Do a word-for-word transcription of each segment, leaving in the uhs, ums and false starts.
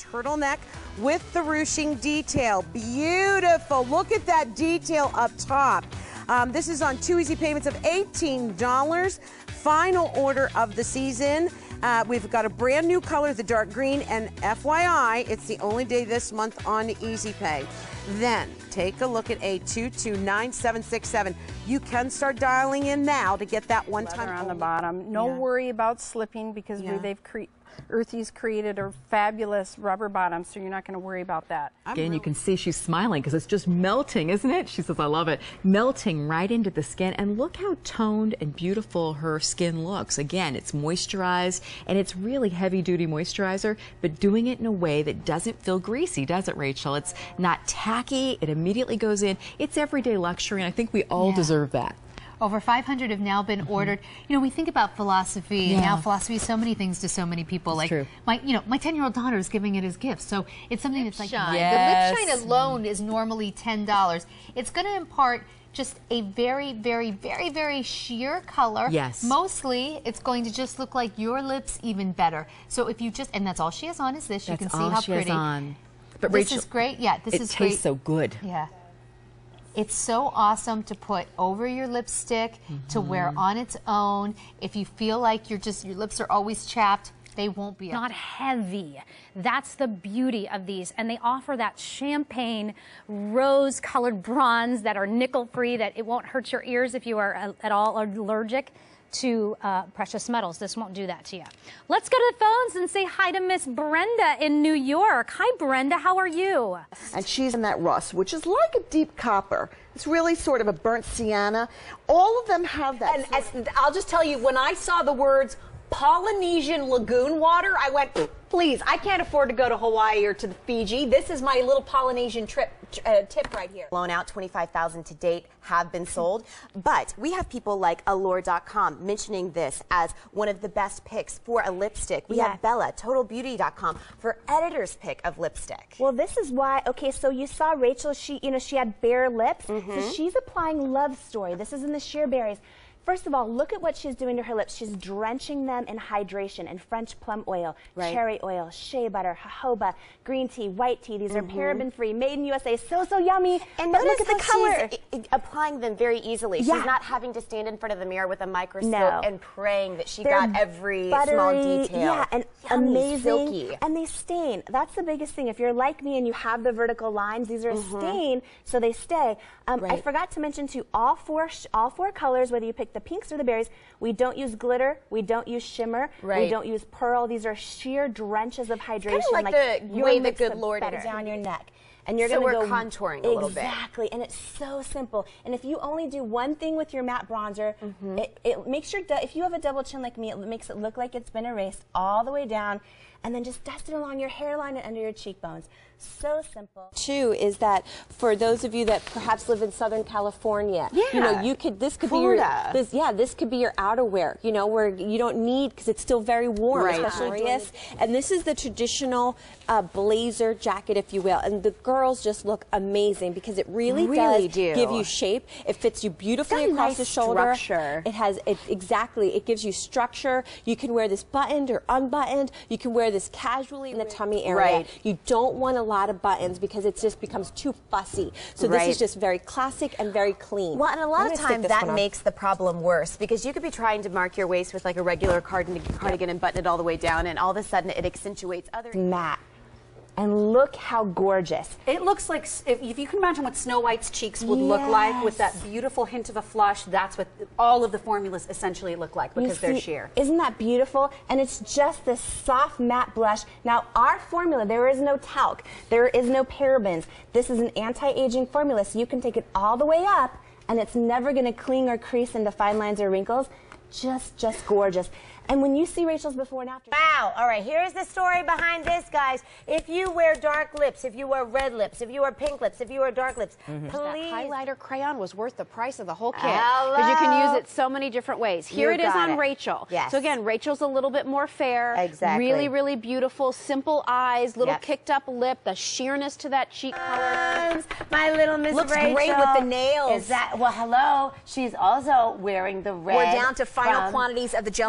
turtleneck with the ruching detail. Beautiful. Look at that detail up top. Um, this is on two easy payments of eighteen dollars. Final order of the season. Uh, we've got a brand new color, the dark green, and F Y I, it's the only day this month on Easy Pay. Then take a look at A two two nine seven six seven. You can start dialing in now to get that one-time on the bottom. No yeah. worry about slipping because yeah. they've cre Earthy's created a fabulous rubber bottom, so you're not going to worry about that. Again, really you can see she's smiling because it's just melting, isn't it? She says, I love it. Melting right into the skin, and look how toned and beautiful her skin looks. Again, it's moisturized, and it's really heavy-duty moisturizer, but doing it in a way that doesn't feel greasy, does it, Rachel? It's not tacky. It immediately goes in. It's everyday luxury, and I think we all yeah. deserve that. Over five hundred have now been mm-hmm. ordered. You know, we think about philosophy, yeah. and now philosophy is so many things to so many people. It's like true. my, you know, my ten-year-old daughter is giving it as gifts. So it's something lip that's like shine. Yes. The lip shine alone is normally ten dollars. It's going to impart just a very, very, very, very sheer color. Yes. Mostly, it's going to just look like your lips even better. So if you just, and that's all she has on is this. That's you can see all how she pretty. Has on. But this Rachel, is great. Yeah, this it is tastes great. so good. Yeah. It's so awesome to put over your lipstick, mm-hmm. to wear on its own. If you feel like you're just, your lips are always chapped, they won't be. Not heavy. That's the beauty of these. And they offer that champagne rose-colored bronze that are nickel-free, that it won't hurt your ears if you are at all allergic to uh, precious metals. This won't do that to you. Let's go to the phones and say hi to Miss Brenda in New York. Hi, Brenda. How are you? And she's in that rust, which is like a deep copper. It's really sort of a burnt sienna. All of them have that. And as, I'll just tell you, when I saw the words Polynesian lagoon water, I went, please, I can't afford to go to Hawaii or to the Fiji. This is my little Polynesian trip uh, tip right here. Blown out, twenty-five thousand to date have been sold. But we have people like Allure dot com mentioning this as one of the best picks for a lipstick. We yeah. have Bella, Total Beauty dot com for editor's pick of lipstick. Well, this is why, okay, so you saw Rachel, she, you know, she had bare lips. Mm-hmm. So she's applying Love Story. This is in the sheer berries. First of all, look at what she's doing to her lips. She's drenching them in hydration and French plum oil, right. cherry oil, shea butter, jojoba, green tea, white tea. These mm-hmm. are paraben-free, made in U S A. So, so yummy. And but notice look at the how color. She's applying them very easily. Yeah. She's not having to stand in front of the mirror with a microscope no. and praying that she They're got every buttery, small detail. Yeah, and Yummy, amazing. silky. And they stain. That's the biggest thing. If you're like me and you have the vertical lines, these are mm-hmm. a stain, so they stay. Um, right. I forgot to mention too, all four, sh all four colors, whether you pick the pinks or the berries, we don't use glitter, we don't use shimmer, right. we don't use pearl. These are sheer drenches of hydration. It's kind of like, like the way the good Lord is down your neck. And you're so going to we're go contouring a little bit. Exactly, and it's so simple. And if you only do one thing with your matte bronzer, mm-hmm. it, it makes your, if you have a double chin like me, it makes it look like it's been erased all the way down, and then just dust it along your hairline and under your cheekbones. So simple. Too is that for those of you that perhaps live in Southern California, yeah. you know, you could this could Florida. be your this yeah this could be your outerwear. You know, where you don't need because it's still very warm, right. especially this. And this is the traditional uh, blazer jacket, if you will. And the girls just look amazing because it really, really does do. give you shape. It fits you beautifully across nice the shoulder. Structure. It has it exactly. It gives you structure. You can wear this buttoned or unbuttoned. You can wear this casually in the tummy area. Right. You don't want a lot of buttons because because it just becomes too fussy. So right. this is just very classic and very clean. Well, and a lot I'm of times that makes the problem worse because you could be trying to mark your waist with like a regular cardigan, cardigan and button it all the way down, and all of a sudden it accentuates other... Matte. And look how gorgeous. It looks like, if, if you can imagine what Snow White's cheeks would yes. look like with that beautiful hint of a flush, that's what all of the formulas essentially look like because see, they're sheer. Isn't that beautiful? And it's just this soft matte blush. Now, our formula, there is no talc, there is no parabens. This is an anti-aging formula, so you can take it all the way up, and it's never going to cling or crease into fine lines or wrinkles. Just, just gorgeous. And when you see Rachel's before and after... Wow. All right, here's the story behind this, guys. If you wear dark lips, if you wear red lips, if you wear pink lips, if you wear dark lips, mm-hmm. please... That highlighter crayon was worth the price of the whole kit. Because you can use it so many different ways. Here You it is on it. Rachel. Yes. So again, Rachel's a little bit more fair. Exactly. Really, really beautiful, simple eyes, little Yep. kicked up lip, the sheerness to that cheek color. My little Miss Looks Rachel. great with the nails. Is that, well, hello. She's also wearing the red. We're down to final from quantities of the gel nail Gel set.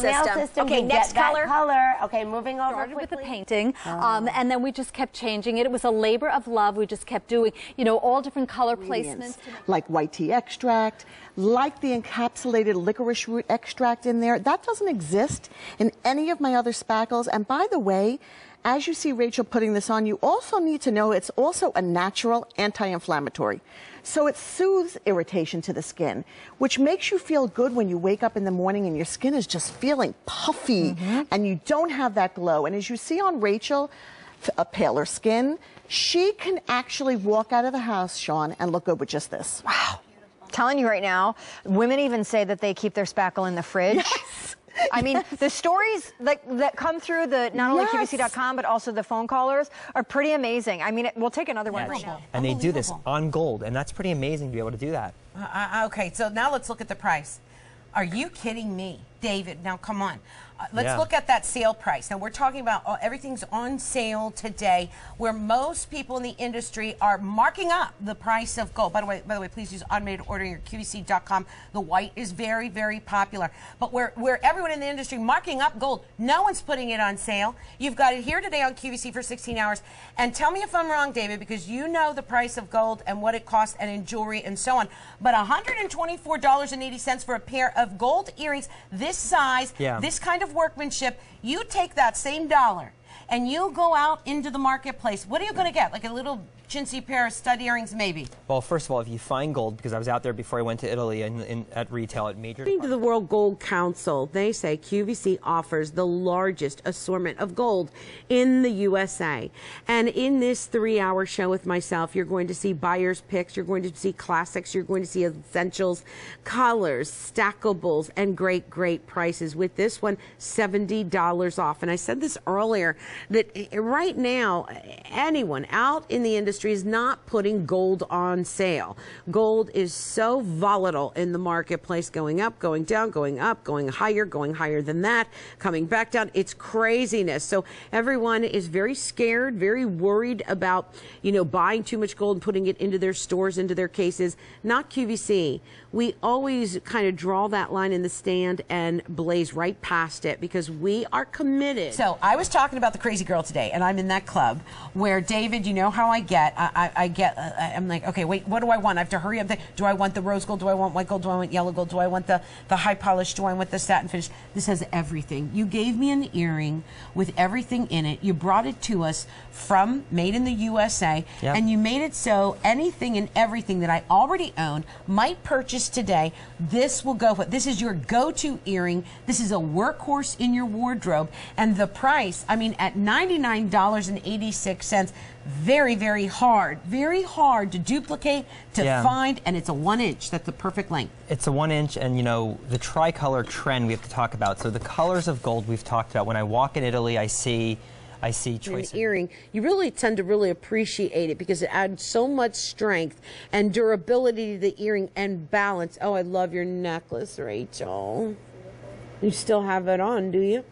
nail system. Okay, to next get color. That color. Okay, moving over Started quickly. with the painting, um, and then we just kept changing it. It was a labor of love. We just kept doing, you know, all different color placements. Like white tea extract, like the encapsulated licorice root extract in there. That doesn't exist in any of my other spackles. And by the way, as you see Rachel putting this on, you also need to know it's also a natural anti-inflammatory. So it soothes irritation to the skin, which makes you feel good when you wake up in the morning and your skin is just feeling puffy mm-hmm. and you don't have that glow. And as you see on Rachel, a paler skin, she can actually walk out of the house, Sean, and look good with just this. Wow. I'm telling you right now, women even say that they keep their spackle in the fridge. Yes. I mean, yes. the stories that, that come through the not only yes. Q V C dot com but also the phone callers are pretty amazing. I mean, it, we'll take another one right now. And they do this on gold, and that's pretty amazing to be able to do that. Uh, okay, so now let's look at the price. Are you kidding me, David? Now, come on. Uh, let's yeah. look at that sale price. Now, we're talking about uh, everything's on sale today, where most people in the industry are marking up the price of gold. By the way, by the way, please use automated ordering or Q V C dot com. The white is very, very popular. But where, where everyone in the industry marking up gold, no one's putting it on sale. You've got it here today on Q V C for sixteen hours. And tell me if I'm wrong, David, because you know the price of gold and what it costs and in jewelry and so on. But one hundred twenty-four dollars and eighty cents for a pair of gold earrings this size, yeah. this kind of workmanship. You take that same dollar and you go out into the marketplace. What are you going to get? Like a little chintzy pair of stud earrings, maybe? Well, first of all, if you find gold, because I was out there before I went to Italy and in, at retail at major. According to the World Gold Council, they say Q V C offers the largest assortment of gold in the U S A. And in this three-hour show with myself, you're going to see buyer's picks, you're going to see classics, you're going to see essentials, colors, stackables, and great, great prices. With this one, seventy dollars off. And I said this earlier, that right now, anyone out in the industry is not putting gold on sale. Gold is so volatile in the marketplace, going up, going down, going up, going higher, going higher than that, coming back down. It's craziness. So everyone is very scared, very worried about, you know, buying too much gold and putting it into their stores, into their cases. Not Q V C. We always kind of draw that line in the stand and blaze right past it because we are committed. So I was talking about the crazy girl today, and I'm in that club where, David, you know how I get. I, I, I get. Uh, I'm like, okay, wait, what do I want? I have to hurry up. Do I want the rose gold? Do I want white gold? Do I want yellow gold? Do I want the, the high polish? Do I want the satin finish? This has everything. You gave me an earring with everything in it. You brought it to us from made in the U S A, yep. and you made it so anything and everything that I already own might purchase today, this will go for. This is your go-to earring. This is a workhorse in your wardrobe, and the price, I mean, at ninety-nine dollars and eighty-six cents, very, very hard, very hard to duplicate, to yeah. find, and it's a one inch. That's the perfect length. It's a one inch, and you know, the tricolor trend we have to talk about. So the colors of gold we've talked about. When I walk in Italy, I see I see choice. An earring, you really tend to really appreciate it because it adds so much strength and durability to the earring and balance. Oh, I love your necklace, Rachel. You still have it on, do you?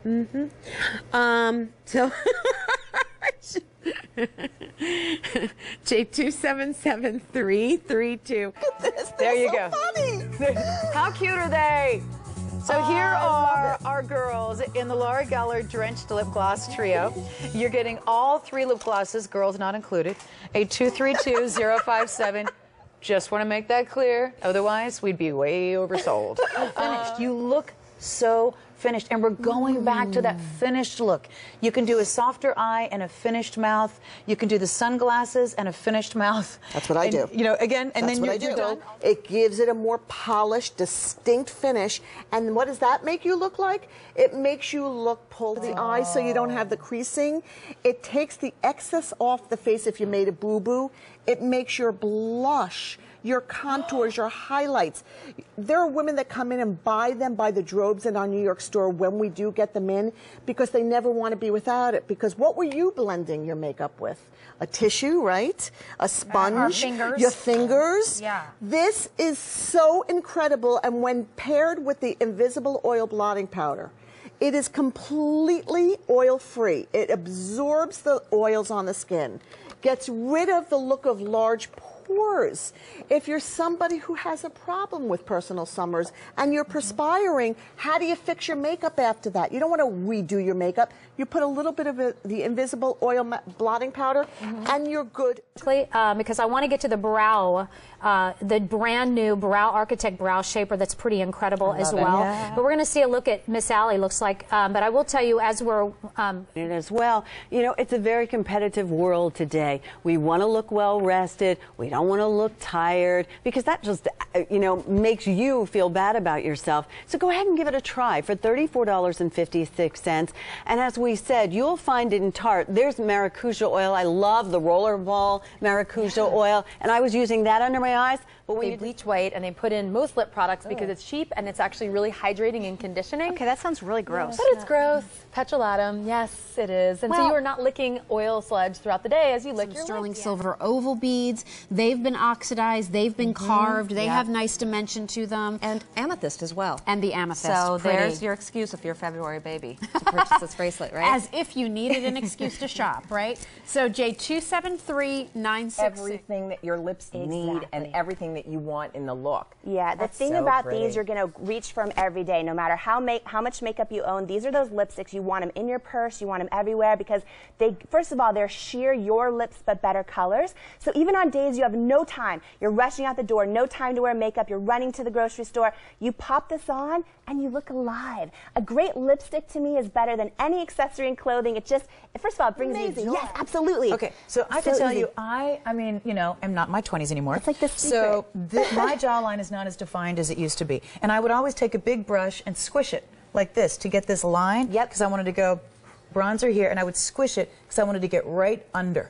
Mm-hmm. Um, so... J two seven seven three three two. There you go. Funny. How cute are they? So oh, here are our girls in the Laura Geller Drenched Lip Gloss Trio. You're getting all three lip glosses, girls not included, a two three two zero five seven. Just want to make that clear. Otherwise, we'd be way oversold. Finished. You look so finished, and we're going back to that finished look. You can do a softer eye and a finished mouth. You can do the sunglasses and a finished mouth. That's what I and, do. You know, again, and That's then what you're, I do. you're done. It gives it a more polished, distinct finish. And what does that make you look like? It makes you look pulled the eye so you don't have the creasing. It takes the excess off the face if you made a boo-boo. It makes your blush, your contours, your highlights. There are women that come in and buy them by the drobes in our New York store when we do get them in because they never want to be without it. Because what were you blending your makeup with? A tissue, right? A sponge? Our fingers. Your fingers? Yeah. This is so incredible, and when paired with the Invisible Oil Blotting Powder, it is completely oil-free. It absorbs the oils on the skin, gets rid of the look of large pores. pores. If you're somebody who has a problem with personal summers and you're perspiring, how do you fix your makeup after that? You don't want to redo your makeup. You put a little bit of it, the invisible oil blotting powder, mm-hmm. and you're good. Um, because I want to get to the brow, uh, the brand new Brow Architect Brow Shaper that's pretty incredible as well. Yeah. But we're going to see a look at Miss Allie, looks like. Um, but I will tell you, as we're... Um, as well, you know, it's a very competitive world today. We want to look well rested. We don't want to look tired, because that just, you know, makes you feel bad about yourself. So go ahead and give it a try for thirty-four dollars and fifty-six cents. And as we said, you'll find in Tarte, there's maracuja oil. I love the rollerball maracuja yeah. oil, and I was using that under my eyes. But when they bleach white and they put in most lip products because it's cheap and it's actually really hydrating and conditioning. Okay, that sounds really gross. But it's gross. Petrolatum, yes, it is. And well, so you are not licking oil sludge throughout the day as you lick your sterling lips. silver oval beads. They've been oxidized. They've been mm-hmm. carved. They yeah. have nice dimension to them. And amethyst as well. And the amethyst. So pretty. There's your excuse if you're a February baby to purchase this bracelet, right? As if you needed an excuse to shop, right? So J two seven three nine six six. Everything that your lips exactly. need and everything that you want in the look. Yeah, the That's thing so about pretty. these you're going to reach for them every day, no matter how make, how much makeup you own. These are those lipsticks. You want them in your purse, you want them everywhere, because they, first of all, they're sheer your lips but better colors. So even on days you have no time, you're rushing out the door, no time to wear makeup, you're running to the grocery store, you pop this on and you look alive. A great lipstick to me is better than any accessory and clothing. It just, first of all, it brings Amazing. you joy. Yes, absolutely. Okay, so I so can tell easy. you, I, I mean, you know, I'm not in my twenties anymore. It's like the secret. So th my jawline is not as defined as it used to be. And I would always take a big brush and squish it like this to get this line. Yep. Because I wanted to go bronzer here, and I would squish it because I wanted to get right under.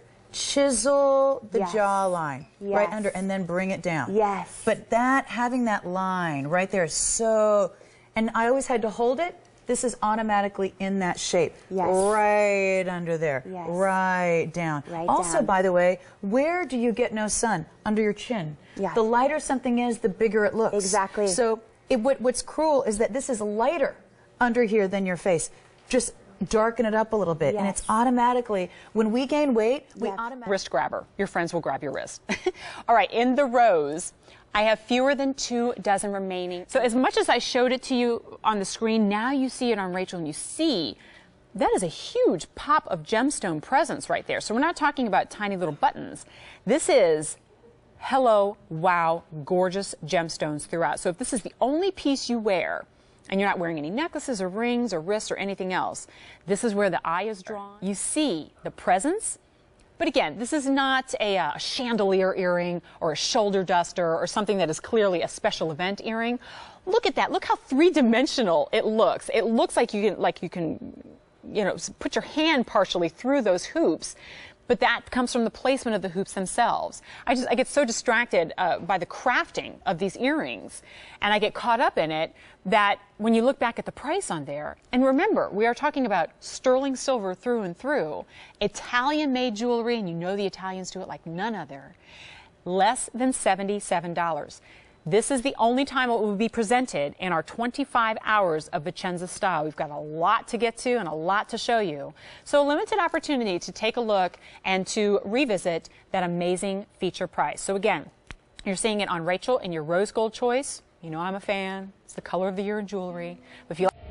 Chisel the yes. jawline yes. right under and then bring it down. Yes. But that, having that line right there is so, and I always had to hold it. This is automatically in that shape. Yes. Right under there. Yes. Right down. Right also, down. by the way, where do you get no sun? Under your chin. Yeah. The lighter something is, the bigger it looks. Exactly. So it, what, what's cruel is that this is lighter under here than your face. Just darken it up a little bit, yes. and it's automatically, when we gain weight, we yes. automatically... Wrist grabber. Your friends will grab your wrist. All right, in the rose, I have fewer than two dozen remaining. So as much as I showed it to you on the screen, now you see it on Rachel, and you see that is a huge pop of gemstone presence right there. So we're not talking about tiny little buttons. This is hello, wow, gorgeous gemstones throughout. So if this is the only piece you wear, and you're not wearing any necklaces or rings or wrists or anything else, this is where the eye is drawn. You see the presence. But again, this is not a, uh, chandelier earring or a shoulder duster or something that is clearly a special event earring. Look at that. Look how three-dimensional it looks. It looks like you can, like you can, you know, put your hand partially through those hoops. But that comes from the placement of the hoops themselves. I just I get so distracted uh, by the crafting of these earrings, and I get caught up in it that when you look back at the price on there, and remember, we are talking about sterling silver through and through, Italian-made jewelry, and you know the Italians do it like none other, less than seventy-seven dollars. This is the only time it will be presented in our twenty-five hours of Vicenza Style. We've got a lot to get to and a lot to show you. So a limited opportunity to take a look and to revisit that amazing feature price. So again, you're seeing it on Rachel in your rose gold choice. You know I'm a fan. It's the color of the year in jewelry. But if you